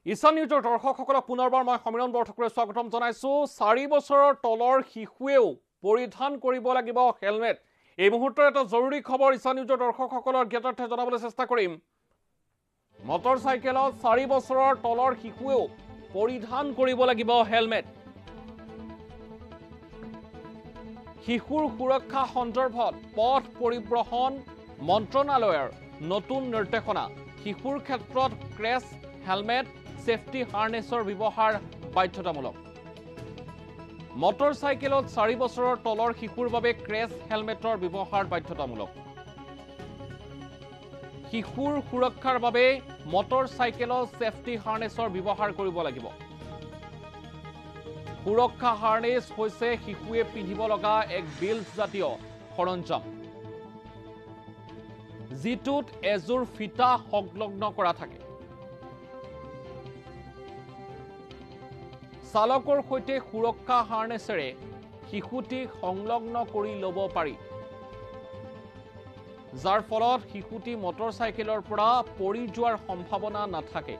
ঈশান নিউজৰ দৰ্শকসকলক পুনৰবাৰ মই সমীৰণ বৰঠাকুৰে স্বাগতম জনাইছো। 4 বছৰৰ তলৰ শিশুৱেও পৰিধান কৰিব লাগিব হেলমেট। এই মুহূৰ্তৰ এটা জৰুৰী খবৰ ঈশান নিউজৰ দৰ্শকসকলৰ জ্ঞাতাৰ্থে জনাবলৈ চেষ্টা কৰিম। মটৰচাইকেলত 4 বছৰৰ তলৰ শিশুৱেও পৰিধান কৰিব লাগিব হেলমেট। শিশুৰ সুৰক্ষা সন্দৰ্ভত পথ পৰিবহণ মন্ত্ৰণালয়ৰ নতুন নিৰ্দেশনা। শিশুৰ ক্ষেত্ৰত ক্ৰেছ হেলমেট সেফটি হাৰ্নেছৰ ব্যৱহাৰ বাধ্যতামূলক। মটৰচাইকেলত 4 বছৰৰ তলৰ শিশুৰ বাবে ক্ৰেছ হেলমেটৰ ব্যৱহাৰ বাধ্যতামূলক। শিশুৰ সুৰক্ষাৰ বাবে মটৰচাইকেলত সেফটি হাৰ্নেছৰ ব্যৱহাৰ কৰিব লাগিব। সুৰক্ষা হাৰ্নেছ হৈছে শিশুৱে পিন্ধিব লগা এক বেল্ট জাতীয় সৰঞ্জাম, যিটোত এজোৰ ফিটা সংলগ্ন কৰা থাকে। চালকৰ সৈতে সুৰক্ষা হাৰ্নেছেৰে শিশুটিক সংলগ্ন কৰি ল'ব পাৰি, যাৰ ফলত শিশুটি মটৰচাইকেলৰ পৰা পৰি যোৱাৰ সম্ভাৱনা নাথাকে।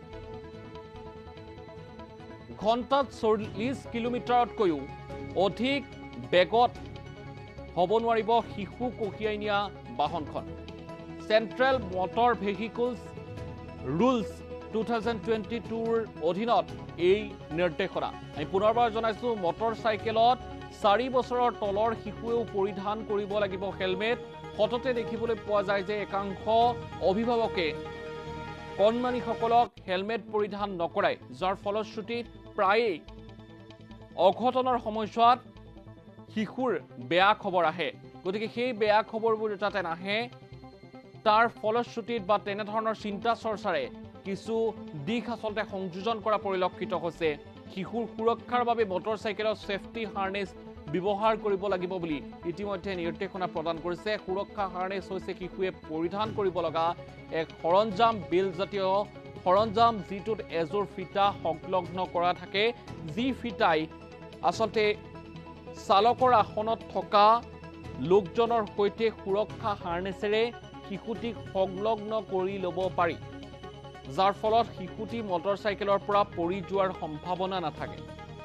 ঘণ্টাত 40 কিলোমিটাৰতকৈও অধিক বেগত হ'ব নোৱাৰিব শিশু কঢ়িয়াই নিয়া বাহনখন। চেণ্ট্ৰেল মটৰ ভেহিকলছ ৰুলছ 2022ৰ অধীনত এই নিৰ্দেশনা। আমি পুনৰবাৰ জনাইছো, মটৰচাইকেলত 4 বছৰৰ তলৰ শিশুৱেও পৰিধান কৰিব লাগিব হেলমেট। সততে দেখিবলৈ পোৱা যায় যে একাংশ অভিভাৱকে কণমানিসকলক হেলমেট পৰিধান নকৰাই, যাৰ ফলশ্ৰুতিত প্ৰায়েই অঘটনৰ সময়ছোৱাত শিশুৰ বেয়া খবৰ আহে। গতিকে সেই বেয়া খবৰবোৰ যাতে নাহে, তাৰ ফলশ্ৰুতিত বা তেনেধৰণৰ চিন্তা চৰ্চাৰে কিছু দিশ আচলতে সংযোজন কৰা পৰিলক্ষিত হৈছে। শিশুৰ সুৰক্ষাৰ বাবে মটৰচাইকেলত সেফটি হাৰ্নেছ ব্যৱহাৰ কৰিব লাগিব বুলি ইতিমধ্যে নিৰ্দেশনা প্ৰদান কৰিছে। সুৰক্ষা হাৰ্নেছ হৈছে শিশুৱে পৰিধান কৰিব লগা এক সৰঞ্জাম, বেল্ট জাতীয় সৰঞ্জাম, যিটোত এজোৰ ফিটা সংলগ্ন কৰা থাকে, যি ফিটাই আচলতে চালকৰ আসনত থকা লোকজনৰ সৈতে সুৰক্ষা হাৰ্নেছেৰে শিশুটিক সংলগ্ন কৰি ল'ব পাৰি, যাৰ ফলত শিশুটি মটৰচাইকেলৰ পৰা পৰি যোৱাৰ সম্ভাৱনা নাথাকে।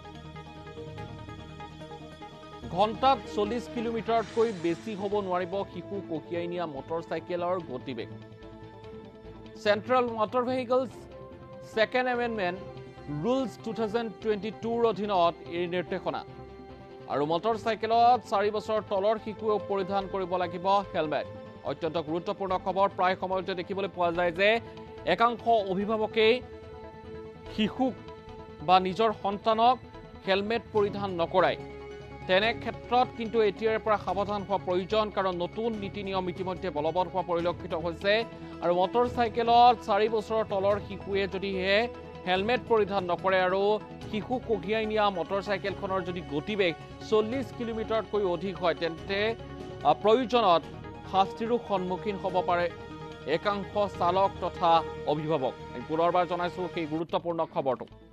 ঘণ্টাত 40 কিলোমিটাৰতকৈ বেছি হ'ব নোৱাৰিব শিশু কঢ়িয়াই নিয়া মটৰচাইকেলৰ গতিবেগ। Central motor vehicles second amendment rules 2022ৰ অধীনত এই নিৰ্দেশনা। আৰু মটৰচাইকেলত 4 বছৰৰ তলৰ শিশুৱেও পৰিধান কৰিব লাগিব হেলমেট। অত্যন্ত গুৰুত্বপূৰ্ণ খবৰ। প্ৰায় সময়তে দেখিবলৈ পোৱা যায় যে একাংশ অভিভাৱকে শিশুক বা নিজৰ সন্তানক হেলমেট পৰিধান নকৰাই। তেনে ক্ষেত্ৰত কিন্তু এতিয়াৰ পৰা সাৱধান হোৱা প্ৰয়োজন, কাৰণ নতুন নীতি নিয়ম ইতিমধ্যে বলবৎ হোৱা পৰিলক্ষিত হৈছে। আৰু মটৰচাইকেলত 4 বছৰৰ তলৰ শিশুৱে যদিহে হেলমেট পৰিধান নকৰে আৰু শিশু কঢ়িয়াই নিয়া মটৰচাইকেলখনৰ যদি গতিবেগ 40 কিলোমিটাৰতকৈ অধিক হয়, তেন্তে প্ৰয়োজনত শাস্তিৰো সন্মুখীন হ'ব পাৰে একাংশ চালক তথা অভিভাৱক। পুনৰবাৰ জনাইছো সেই গুৰুত্বপূৰ্ণ খবৰটো।